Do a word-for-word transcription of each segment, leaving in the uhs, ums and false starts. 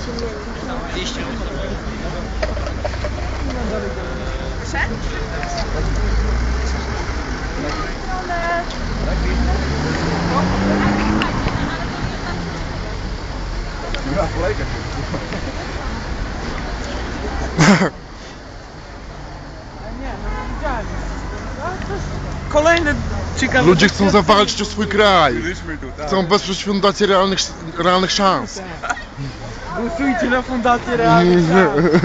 Liście. Proszę? Kolejne ciekawe... Ludzie chcą zawalczyć o swój kraj. Chcą wesprzeć fundację realnych, realnych szans. Głosujcie na fundację realnych szans.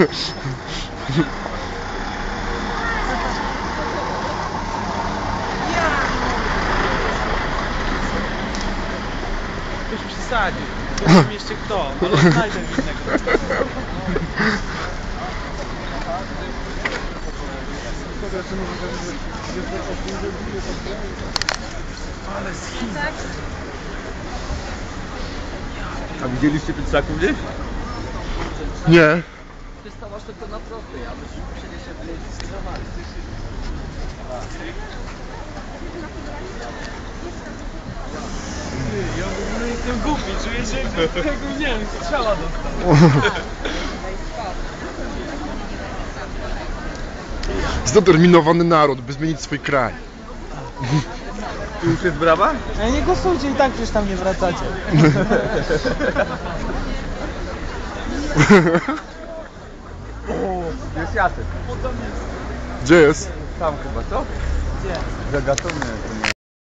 Ktoś przesadzi. Nie wiem jeszcze kto, ale znajdę innego. Ale schizm. A widzieliście Pietrzaków gdzieś? Nie. Wystawasz tylko na prosty, a myśmy musieli się wyjeździć skrzyżować. Ja w ogóle jestem głupi, czuję się, że tego nie wiem, strzała dostał. Zdeterminowany naród, by zmienić swój kraj. Już jest brawa? Ale nie głosujcie, i tak przecież tam nie wracacie. O, jest Jacek. Gdzie jest? Tam chyba, co? Gdzie? Zagatowny.